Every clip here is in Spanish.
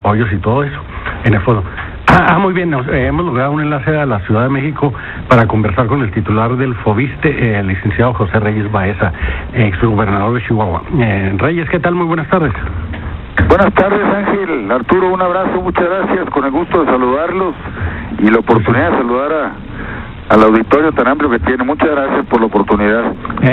hoyos y todo eso en el fondo. Muy bien, hemos logrado un enlace a la Ciudad de México para conversar con el titular del FOVISSSTE, el licenciado José Reyes Baeza, exgobernador de Chihuahua. Reyes, ¿qué tal? Muy buenas tardes. Buenas tardes, Ángel. Arturo, un abrazo, muchas gracias, con el gusto de saludarlos y la oportunidad de saludar al auditorio tan amplio que tiene. Muchas gracias por la oportunidad.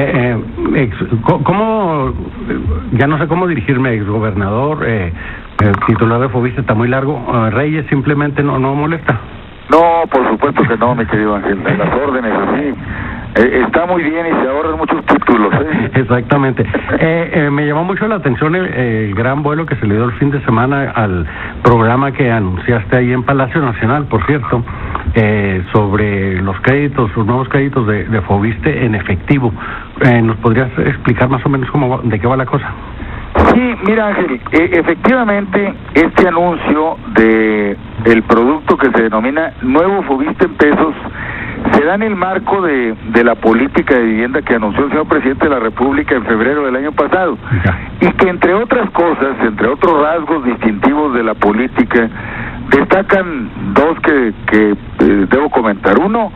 ¿Cómo? Ya no sé cómo dirigirme, exgobernador, titular de FOVISSSTE está muy largo. Reyes simplemente no molesta. No, por supuesto que no, mi querido Ángel. En las órdenes, así. Está muy bien y se ahorran muchos títulos. Exactamente. Me llamó mucho la atención el gran vuelo que se le dio el fin de semana al programa que anunciaste ahí en Palacio Nacional, por cierto, sobre los créditos, los nuevos créditos de FOVISSSTE en efectivo. ¿Nos podrías explicar más o menos de qué va la cosa? Sí, mira, Ángel, efectivamente este anuncio de el producto que se denomina Nuevo FOVISSSTE en pesos se da en el marco de la política de vivienda que anunció el señor presidente de la República en febrero del año pasado, y que entre otras cosas, entre otros rasgos distintivos de la política, destacan dos que debo comentar. Uno,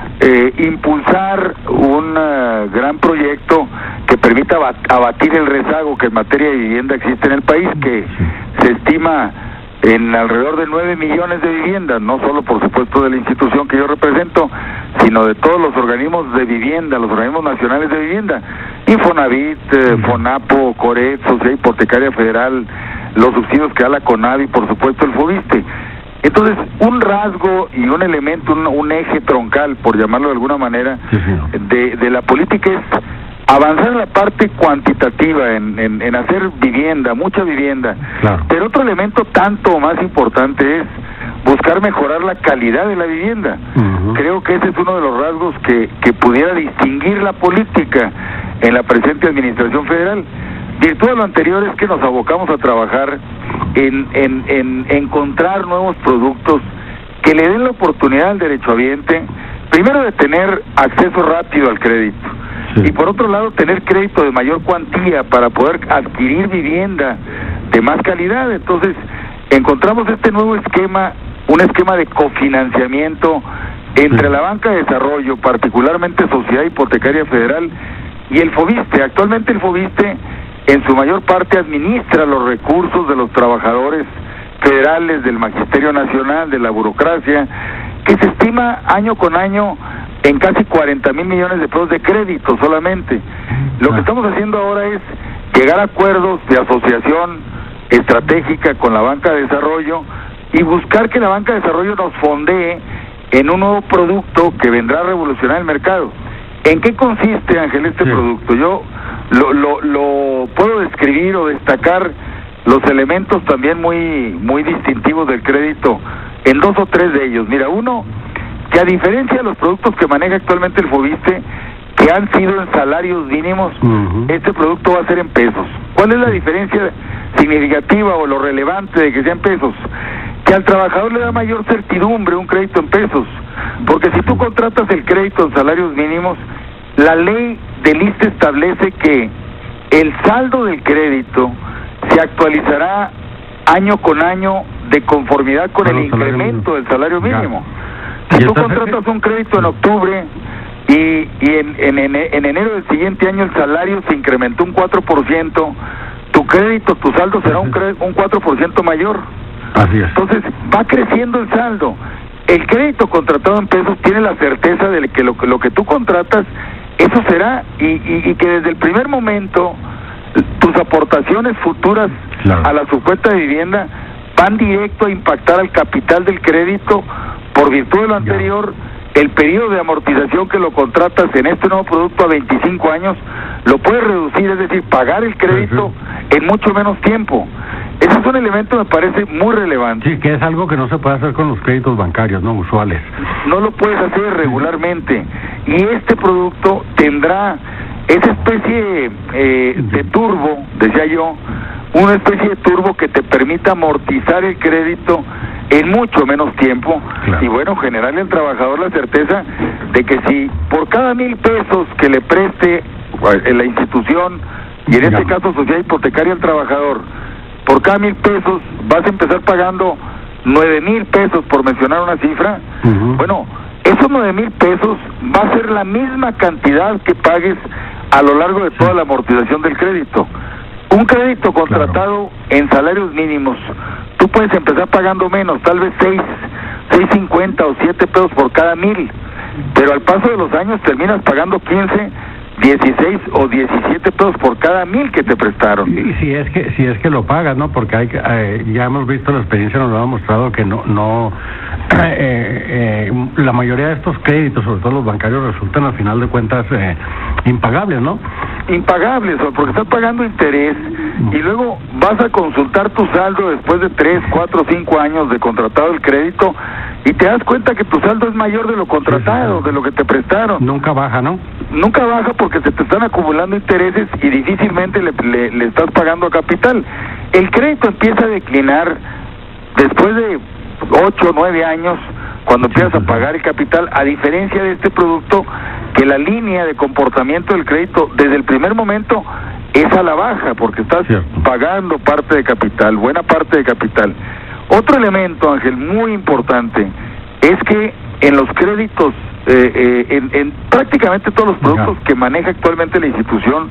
impulsar un gran proyecto que permita abatir el rezago que en materia de vivienda existe en el país, que se estima en alrededor de 9 millones de viviendas, no solo por supuesto de la institución que yo represento, sino de todos los organismos de vivienda, los organismos nacionales de vivienda, Infonavit, Fonapo, Coret, Sociedad Hipotecaria Federal, los subsidios que da la CONAVI, por supuesto el FOVISSSTE. Entonces, un rasgo y un elemento, un eje troncal, por llamarlo de alguna manera, de la política es avanzar en la parte cuantitativa, en hacer vivienda, mucha vivienda. Claro. Pero otro elemento tanto más importante es buscar mejorar la calidad de la vivienda. Creo que ese es uno de los rasgos que pudiera distinguir la política en la presente administración federal. Virtud de lo anterior es que nos abocamos a trabajar en encontrar nuevos productos que le den la oportunidad al derechohabiente, primero de tener acceso rápido al crédito, y por otro lado tener crédito de mayor cuantía para poder adquirir vivienda de más calidad. Entonces encontramos este nuevo esquema, un esquema de cofinanciamiento entre la banca de desarrollo, particularmente Sociedad Hipotecaria Federal, y el FOVISSSTE. Actualmente el FOVISSSTE en su mayor parte administra los recursos de los trabajadores federales, del Magisterio Nacional, de la burocracia, que se estima año con año en casi 40,000 millones de pesos de crédito solamente. Lo que estamos haciendo ahora es llegar a acuerdos de asociación estratégica con la banca de desarrollo y buscar que la banca de desarrollo nos fondee en un nuevo producto que vendrá a revolucionar el mercado. ¿En qué consiste, Ángel, este producto? Yo lo puedo describir o destacar los elementos también muy distintivos del crédito en dos o tres de ellos. Mira, uno, que a diferencia de los productos que maneja actualmente el FOVISSSTE, que han sido en salarios mínimos, este producto va a ser en pesos. ¿Cuál es la diferencia significativa o lo relevante de que sea en pesos? Que al trabajador le da mayor certidumbre un crédito en pesos, porque si tú contratas el crédito en salarios mínimos, la ley del ISSSTE establece que el saldo del crédito se actualizará año con año de conformidad con el incremento del salario mínimo. Si tú contratas un crédito en octubre y en enero del siguiente año el salario se incrementó un 4%, tu crédito, tu saldo será un 4% mayor. Así es. Entonces va creciendo el saldo. El crédito contratado en pesos tiene la certeza de que lo que tú contratas, eso será, y que desde el primer momento tus aportaciones futuras a la sucuenta de vivienda van directo a impactar al capital del crédito. Por virtud de lo anterior, el periodo de amortización que lo contratas en este nuevo producto a 25 años lo puedes reducir, es decir, pagar el crédito en mucho menos tiempo. Ese es un elemento, me parece, muy relevante. Sí, que es algo que no se puede hacer con los créditos bancarios, ¿no? Usuales. No lo puedes hacer regularmente. Y este producto tendrá esa especie de turbo, decía yo, una especie de turbo que te permita amortizar el crédito en mucho menos tiempo. Y bueno, generarle al trabajador la certeza de que si por cada 1,000 pesos que le preste en la institución, y en este caso Sociedad Hipotecaria al trabajador, por cada 1,000 pesos vas a empezar pagando 9,000 pesos, por mencionar una cifra. Bueno, esos 9,000 pesos va a ser la misma cantidad que pagues a lo largo de toda la amortización del crédito. Un crédito contratado en salarios mínimos, tú puedes empezar pagando menos, tal vez 6.50 o 7 pesos por cada 1,000, pero al paso de los años terminas pagando 15, 16 o 17 pesos por cada 1,000 que te prestaron. Y si es que lo pagas, ¿no? Porque ya hemos visto, la experiencia nos lo ha demostrado que la mayoría de estos créditos, sobre todo los bancarios, resultan al final de cuentas impagables, ¿no? Impagables, porque estás pagando interés y luego vas a consultar tu saldo después de 3, 4, 5 años de contratado el crédito y te das cuenta que tu saldo es mayor de lo contratado, de lo que te prestaron. Nunca baja, ¿no? Nunca baja porque se te están acumulando intereses y difícilmente le estás pagando a capital. El crédito empieza a declinar después de 8 o 9 años, cuando empiezas a pagar el capital, a diferencia de este producto, que la línea de comportamiento del crédito desde el primer momento es a la baja, porque estás pagando parte de capital, buena parte de capital. Otro elemento, Ángel, muy importante, es que en los créditos, en prácticamente todos los productos que maneja actualmente la institución,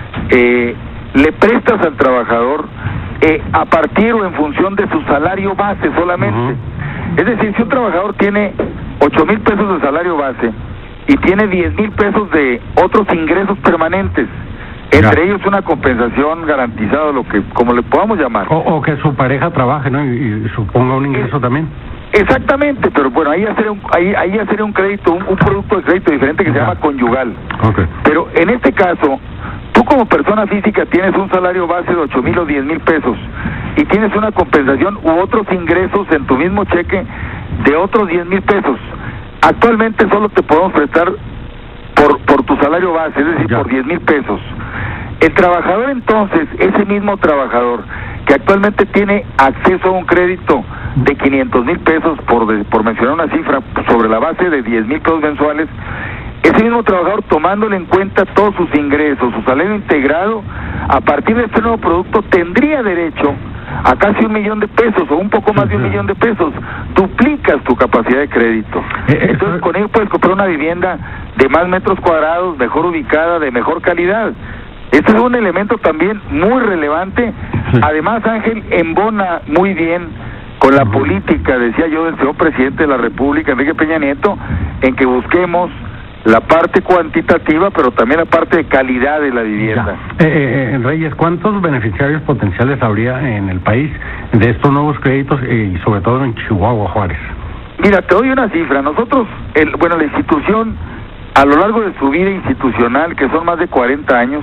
le prestas al trabajador a partir o en función de su salario base solamente. Es decir, si un trabajador tiene 8,000 pesos de salario base y tiene 10,000 pesos de otros ingresos permanentes, entre ellos una compensación garantizada, lo que como le podamos llamar. O que su pareja trabaje, ¿no? Y suponga un ingreso también. Exactamente, pero bueno, ahí ya sería un crédito, un producto de crédito diferente que se llama conyugal. Pero en este caso, tú como persona física tienes un salario base de 8,000 o 10,000 pesos y tienes una compensación u otros ingresos en tu mismo cheque de otros 10,000 pesos. Actualmente solo te podemos prestar por tu salario base, es decir, por 10,000 pesos. El trabajador entonces, ese mismo trabajador que actualmente tiene acceso a un crédito de 500,000 pesos, por mencionar una cifra, sobre la base de 10,000 pesos mensuales, ese mismo trabajador, tomándole en cuenta todos sus ingresos, su salario integrado, a partir de este nuevo producto tendría derecho a casi 1,000,000 de pesos o un poco más de 1,000,000 de pesos. Duplicas tu capacidad de crédito. Entonces con ello puedes comprar una vivienda de más metros cuadrados, mejor ubicada, de mejor calidad. Este es un elemento también muy relevante. Además, Ángel, embona muy bien con la política, decía yo, del señor presidente de la República, Enrique Peña Nieto, en que busquemos la parte cuantitativa, pero también la parte de calidad de la vivienda. Reyes, ¿cuántos beneficiarios potenciales habría en el país de estos nuevos créditos y sobre todo en Chihuahua, Juárez? Mira, te doy una cifra. Nosotros, la institución, a lo largo de su vida institucional, que son más de 40 años,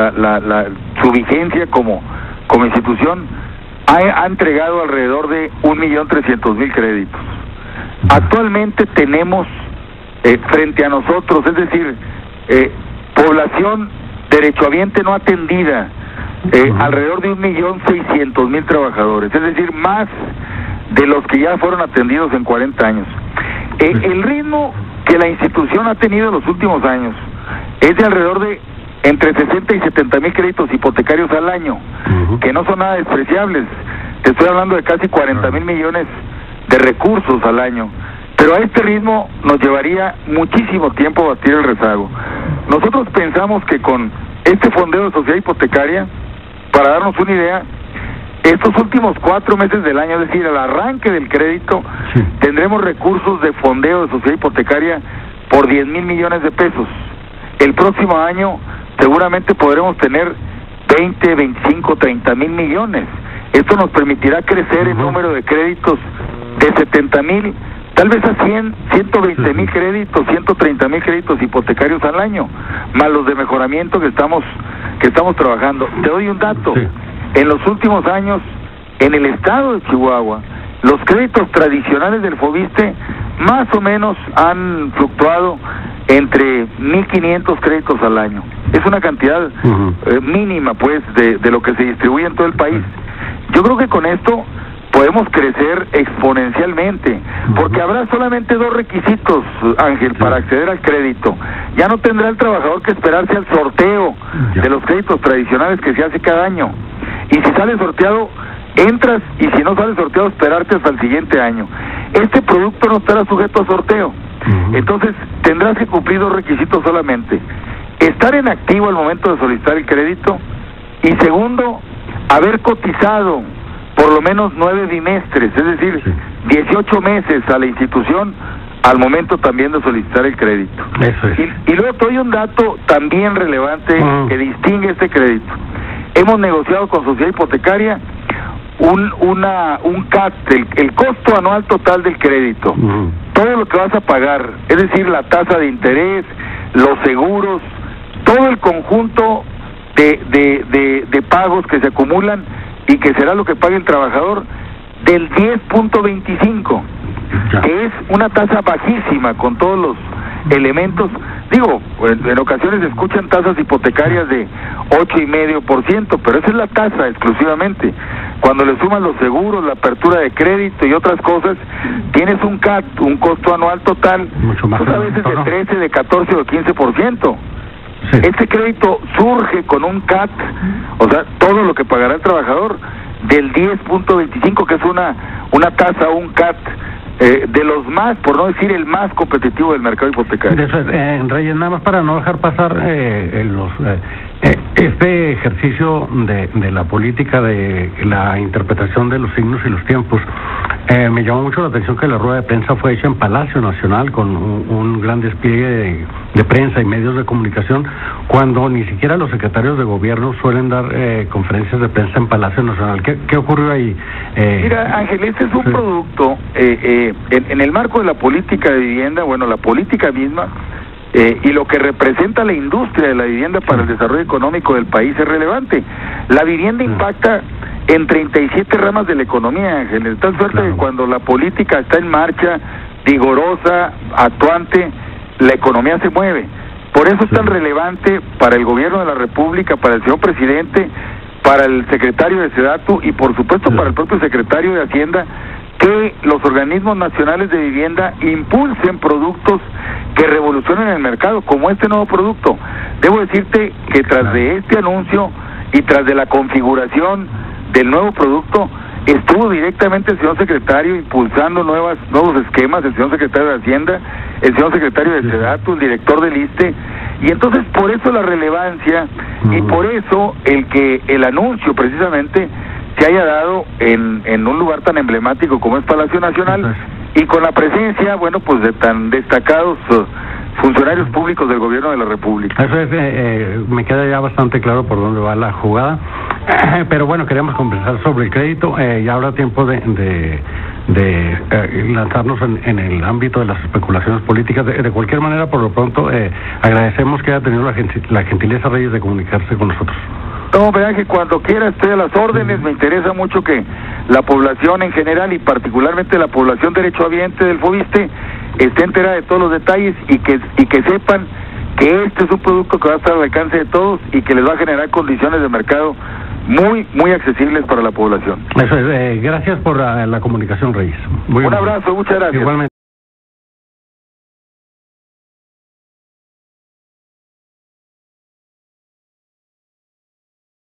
su vigencia como institución, ha entregado alrededor de 1,300,000 créditos. Actualmente tenemos frente a nosotros, es decir, población derechohabiente no atendida, alrededor de 1,600,000 trabajadores, es decir, más de los que ya fueron atendidos en 40 años. El ritmo que la institución ha tenido en los últimos años es de alrededor de entre 60 y 70,000 créditos hipotecarios al año, que no son nada despreciables. Te estoy hablando de casi 40,000 millones de recursos al año. Pero a este ritmo nos llevaría muchísimo tiempo batir el rezago. Nosotros pensamos que con este fondeo de sociedad hipotecaria, para darnos una idea, estos últimos 4 meses del año, es decir, al arranque del crédito, tendremos recursos de fondeo de sociedad hipotecaria por 10,000 millones de pesos. El próximo año seguramente podremos tener 20, 25, 30,000 millones. Esto nos permitirá crecer el número de créditos de 70,000, tal vez a 100, 120,000 créditos, 130,000 créditos hipotecarios al año, más los de mejoramiento que estamos trabajando. Te doy un dato. En los últimos años, en el estado de Chihuahua, los créditos tradicionales del Foviste más o menos han fluctuado entre 1,500 créditos al año. Es una cantidad mínima, pues, de lo que se distribuye en todo el país. Yo creo que con esto podemos crecer exponencialmente, porque habrá solamente 2 requisitos, Ángel, para acceder al crédito. Ya no tendrá el trabajador que esperarse al sorteo de los créditos tradicionales que se hace cada año. Y si sale sorteado, entras y si no sale sorteado esperarte hasta el siguiente año. Este producto no estará sujeto a sorteo. Entonces tendrás que cumplir 2 requisitos solamente: estar en activo al momento de solicitar el crédito, y segundo, haber cotizado por lo menos 9 bimestres, es decir, 18 meses a la institución al momento también de solicitar el crédito. Eso es. Y luego te doy un dato también relevante que distingue este crédito. Hemos negociado con Sociedad Hipotecaria un CAT, el costo anual total del crédito, todo lo que vas a pagar, es decir, la tasa de interés, los seguros, todo el conjunto de pagos que se acumulan y que será lo que pague el trabajador, del 10.25, que es una tasa bajísima con todos los elementos. Digo, en ocasiones se escuchan tasas hipotecarias de 8,5%, pero esa es la tasa exclusivamente. Cuando le suman los seguros, la apertura de crédito y otras cosas, tienes un CAT, un costo anual total, mucho más, pues a veces de 13, de 14 o 15%. Sí. Este crédito surge con un CAT, o sea, todo lo que pagará el trabajador, del 10.25, que es una tasa, un CAT, de los más, por no decir el más competitivo del mercado hipotecario. Eso es, Reyes, nada más para no dejar pasar este ejercicio de la política, de la interpretación de los signos y los tiempos. Me llamó mucho la atención que la rueda de prensa fue hecha en Palacio Nacional con un gran despliegue de prensa y medios de comunicación, cuando ni siquiera los secretarios de gobierno suelen dar conferencias de prensa en Palacio Nacional. ¿Qué ocurrió ahí? Mira, Ángel, este es un producto, en el marco de la política de vivienda, bueno, la política misma, y lo que representa la industria de la vivienda para el desarrollo económico del país es relevante. La vivienda impacta en 37 ramas de la economía, Ángel, de tal suerte que cuando la política está en marcha, vigorosa, actuante, la economía se mueve. Por eso es tan relevante para el gobierno de la República, para el señor presidente, para el secretario de SEDATU y por supuesto para el propio secretario de Hacienda, que los organismos nacionales de vivienda impulsen productos que revolucionen el mercado, como este nuevo producto. Debo decirte que tras de este anuncio y tras de la configuración del nuevo producto, estuvo directamente el señor secretario impulsando nuevos esquemas, el señor secretario de Hacienda, el señor secretario de SEDATU, el director del ISSSTE, y entonces por eso la relevancia y por eso el anuncio precisamente se haya dado en un lugar tan emblemático como es Palacio Nacional, y con la presencia, bueno, pues de tan destacados funcionarios públicos del gobierno de la República. Eso es, me queda ya bastante claro por dónde va la jugada, pero bueno, queríamos conversar sobre el crédito. Ya habrá tiempo de lanzarnos en el ámbito de las especulaciones políticas. De cualquier manera, por lo pronto, agradecemos que haya tenido la gentileza, Reyes, de comunicarse con nosotros. No, verán que cuando quiera estoy a las órdenes. Me interesa mucho que la población en general y particularmente la población derechohabiente del FOVISSSTE esté enterada de todos los detalles y que sepan que este es un producto que va a estar al alcance de todos y que les va a generar condiciones de mercado muy accesibles para la población. Eso es, gracias por la comunicación, Reyes. Un abrazo, muchas gracias. Igualmente.